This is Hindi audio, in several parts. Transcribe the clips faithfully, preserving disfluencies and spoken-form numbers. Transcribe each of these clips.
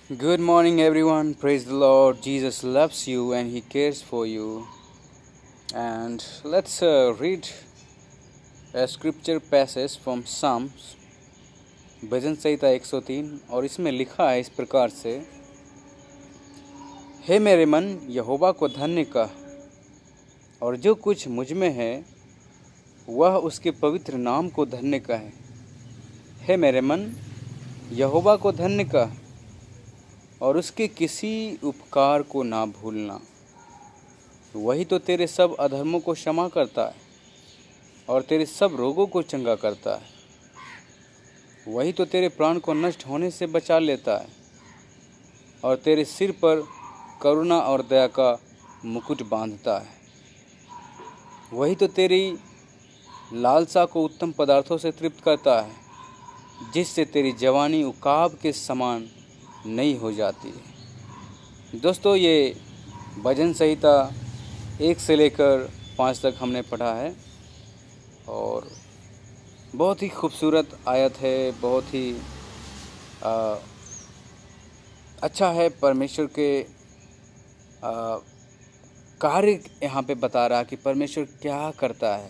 Good morning, everyone. Praise the Lord. Jesus loves you and He cares for you. And let's uh, read a scripture passage from Psalms, भजन संहिता एक सौ तीन, और इसमें लिखा है इस प्रकार से, हे मेरे मन यहोवा को धन्य कह, और जो कुछ मुझ में है वह उसके पवित्र नाम को धन्य कहे। हे मेरे मन यहोवा को धन्य कह, और उसके किसी उपकार को ना भूलना। वही तो तेरे सब अधर्मों को क्षमा करता है और तेरे सब रोगों को चंगा करता है। वही तो तेरे प्राण को नष्ट होने से बचा लेता है और तेरे सिर पर करुणा और दया का मुकुट बांधता है। वही तो तेरी लालसा को उत्तम पदार्थों से तृप्त करता है, जिससे तेरी जवानी उकाब के समान नई हो जाती है। दोस्तों, ये भजन संहिता एक से लेकर पाँच तक हमने पढ़ा है और बहुत ही खूबसूरत आयत है, बहुत ही आ, अच्छा है। परमेश्वर के आ, कार्य यहाँ पे बता रहा है कि परमेश्वर क्या करता है।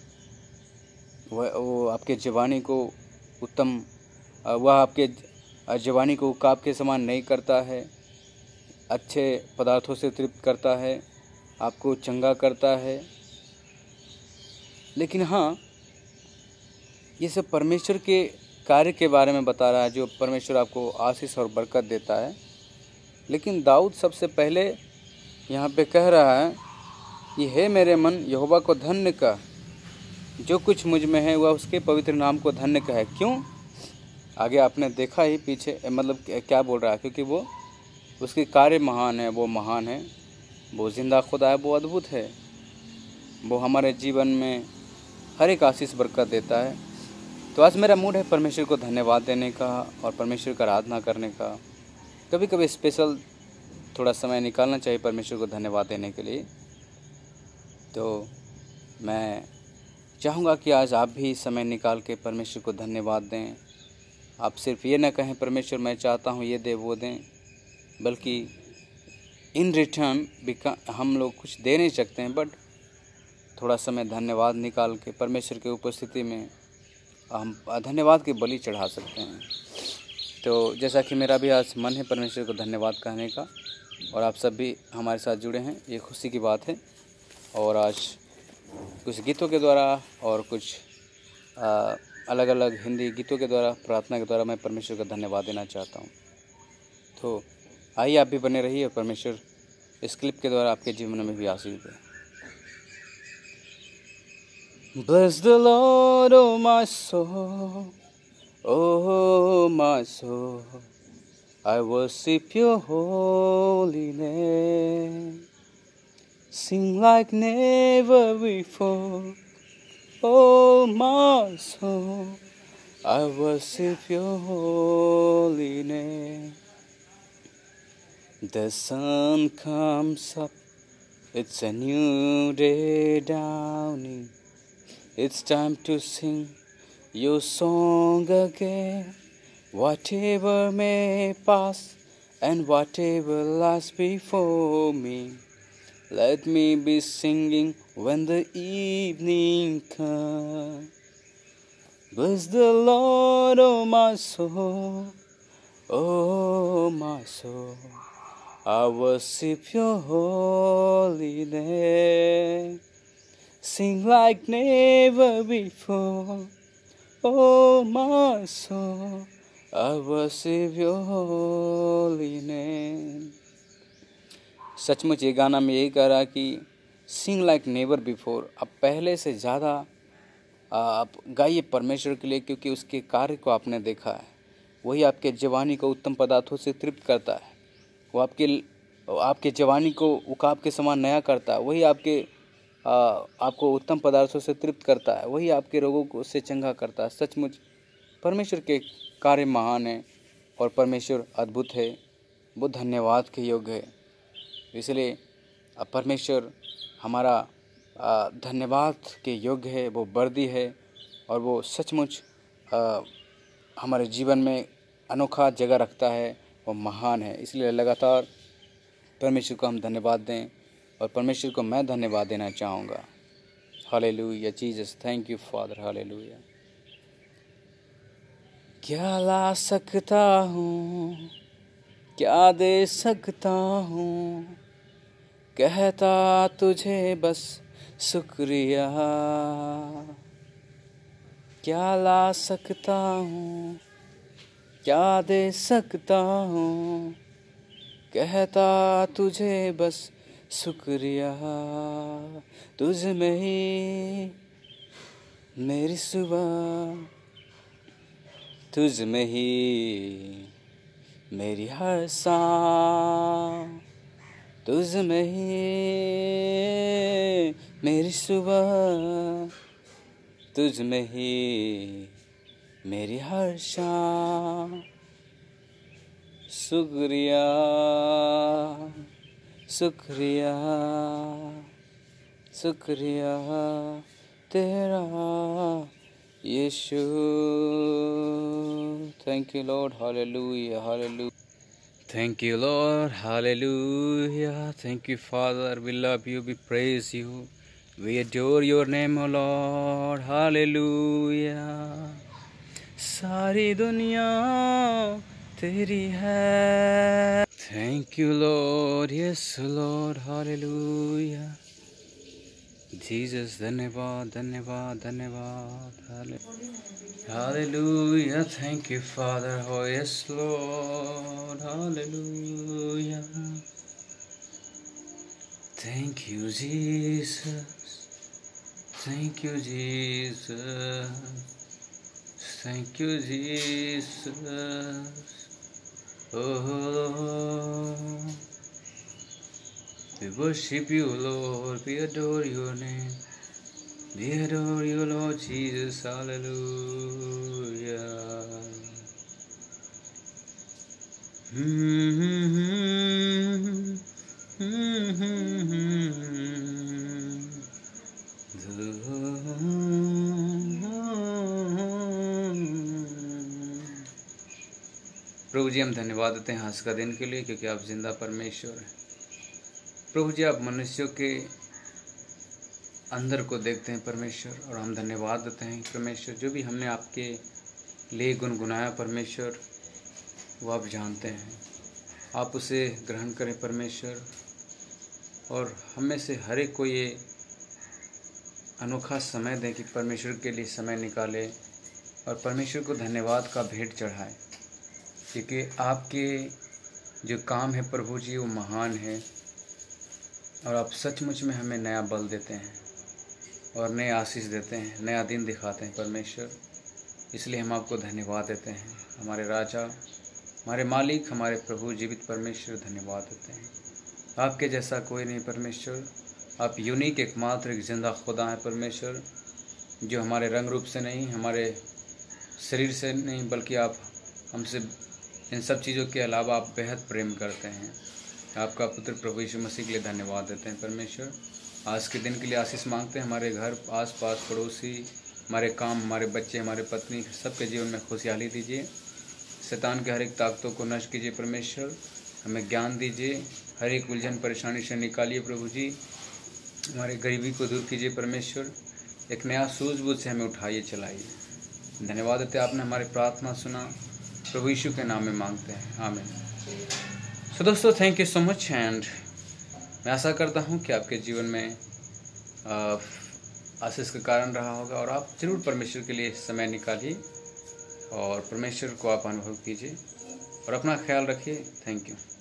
वह वो आपके जवानी को उत्तम वह आपके जवानी को उकाब के समान नहीं करता है, अच्छे पदार्थों से तृप्त करता है, आपको चंगा करता है। लेकिन हाँ, ये सब परमेश्वर के कार्य के बारे में बता रहा है, जो परमेश्वर आपको आशीष और बरकत देता है। लेकिन दाऊद सबसे पहले यहाँ पे कह रहा है कि हे मेरे मन यहोवा को धन्य कह, जो कुछ मुझ में है वह उसके पवित्र नाम को धन्य कहे। क्यों? आगे आपने देखा ही पीछे, मतलब क्या बोल रहा है, क्योंकि वो उसके कार्य महान है, वो महान है, वो जिंदा खुदा है, वो अद्भुत है, वो हमारे जीवन में हर एक आशीष बरकत देता है। तो आज मेरा मूड है परमेश्वर को धन्यवाद देने का और परमेश्वर का आराधना करने का। कभी कभी स्पेशल थोड़ा समय निकालना चाहिए परमेश्वर को धन्यवाद देने के लिए। तो मैं चाहूँगा कि आज आप भी समय निकाल के परमेश्वर को धन्यवाद दें। आप सिर्फ ये ना कहें परमेश्वर मैं चाहता हूँ ये दे वो दें, बल्कि इन रिटर्न हम लोग कुछ दे नहीं सकते हैं, बट थोड़ा समय धन्यवाद निकाल के परमेश्वर की उपस्थिति में हम धन्यवाद की बलि चढ़ा सकते हैं। तो जैसा कि मेरा भी आज मन है परमेश्वर को धन्यवाद कहने का, और आप सब भी हमारे साथ जुड़े हैं, ये खुशी की बात है। और आज कुछ गीतों के द्वारा और कुछ आ, अलग अलग हिंदी गीतों के द्वारा, प्रार्थना के द्वारा मैं परमेश्वर का धन्यवाद देना चाहता हूँ। तो आइए आप भी बने रहिए, परमेश्वर इस क्लिप के द्वारा आपके जीवन में भी आशीष दे। Bless the Lord, oh my soul, oh my soul, I worship your holy name. Sing like never before, oh my soul, I worship your holy name. The sun comes up, it's a new day dawning. It's time to sing your song again. Whatever may pass and whatever lies before me, let me be singing when the evening comes. Bless the Lord, oh my soul, oh my soul, I worship your holy name. Sing like never before, oh my soul, I worship your holy name. सचमुच ये गाना में यही कह रहा कि सिंग लाइक नेवर बिफोर, अब पहले से ज़्यादा आप गाइए परमेश्वर के लिए, क्योंकि उसके कार्य को आपने देखा है। वही आपके जवानी को उत्तम पदार्थों से तृप्त करता है, वो आपके आपके जवानी को उकाब के समान नया करता है, वही आपके आ, आपको उत्तम पदार्थों से तृप्त करता है, वही आपके रोगों को से चंगा करता है। सचमुच परमेश्वर के कार्य महान है और परमेश्वर अद्भुत है, वो धन्यवाद के योग्य है। इसलिए परमेश्वर हमारा धन्यवाद के योग्य है, वो वर्दी है और वो सचमुच हमारे जीवन में अनोखा जगह रखता है वो महान है। इसलिए लगातार परमेश्वर को हम धन्यवाद दें और परमेश्वर को मैं धन्यवाद देना चाहूँगा। Hallelujah Jesus, thank you father, hallelujah. क्या ला सकता हूँ, क्या दे सकता हूँ, कहता तुझे बस शुक्रिया। क्या ला सकता हूँ, क्या दे सकता हूँ, कहता तुझे बस शुक्रिया। तुझ में ही मेरी सुबह, तुझ में ही मेरी हर शाम, तुझ में ही मेरी सुबह, तुझ में ही मेरी हर शाम। शुक्रिया शुक्रिया शुक्रिया तेरा यीशु। Thank you Lord, hallelujah hallelujah. Thank you Lord, hallelujah. Thank you Father, we love you, we praise you, we adore your name O Lord, hallelujah. सारी दुनिया तेरी है। Thank you Lord, yes Lord, hallelujah. Jesus, धन्यवाद धन्यवाद धन्यवाद, hallelujah. Thank you Father, oh yes Lord, hallelujah. Thank you Jesus, thank you Jesus, thank you Jesus, oh Lord. We worship you Lord, we adore your name, we adore you Lord Jesus, hallelujah. Mm-hmm. Mm-hmm. प्रभु जी, हम धन्यवाद देते हैं आज का दिन के लिए, क्योंकि आप जिंदा परमेश्वर हैं। प्रभु जी, आप मनुष्यों के अंदर को देखते हैं परमेश्वर, और हम धन्यवाद देते हैं परमेश्वर, जो भी हमने आपके लिए गुनगुनाया परमेश्वर, वो आप जानते हैं। आप उसे ग्रहण करें परमेश्वर, और हम में से हर एक को ये अनोखा समय दें कि परमेश्वर के लिए समय निकाले और परमेश्वर को धन्यवाद का भेंट चढ़ाए, क्योंकि आपके जो काम है प्रभु जी वो महान है, और आप सचमुच में हमें नया बल देते हैं और नए आशीष देते हैं, नया दिन दिखाते हैं परमेश्वर। इसलिए हम आपको धन्यवाद देते हैं, हमारे राजा, हमारे मालिक, हमारे प्रभु जीवित परमेश्वर, धन्यवाद देते हैं। आपके जैसा कोई नहीं परमेश्वर, आप यूनिक एकमात्र एक जिंदा खुदा हैं परमेश्वर, जो हमारे रंग रूप से नहीं, हमारे शरीर से नहीं, बल्कि आप हमसे इन सब चीज़ों के अलावा आप बेहद प्रेम करते हैं। आपका पुत्र प्रभु यीशु मसीह के लिए धन्यवाद देते हैं परमेश्वर। आज के दिन के लिए आशीष मांगते हैं, हमारे घर आस पास पड़ोसी, हमारे काम, हमारे बच्चे, हमारे पत्नी, सबके जीवन में खुशहाली दीजिए। शैतान के हर एक ताकतों को नष्ट कीजिए परमेश्वर, हमें ज्ञान दीजिए, हर एक उलझन परेशानी से निकालिए प्रभु जी, हमारे गरीबी को दूर कीजिए परमेश्वर, एक नया सूझबूझ से हमें उठाइए, चलाइए। धन्यवाद देते आपने हमारी प्रार्थना सुना, प्रभु यीशु के नाम में मांगते हैं, आमीन। सो दोस्तों, thank you so much, and मैं आशा करता हूँ कि आपके जीवन में आशीष का कारण रहा होगा, और आप जरूर परमेश्वर के लिए समय निकालिए और परमेश्वर को आप अनुभव कीजिए, और अपना ख्याल रखिए। Thank you.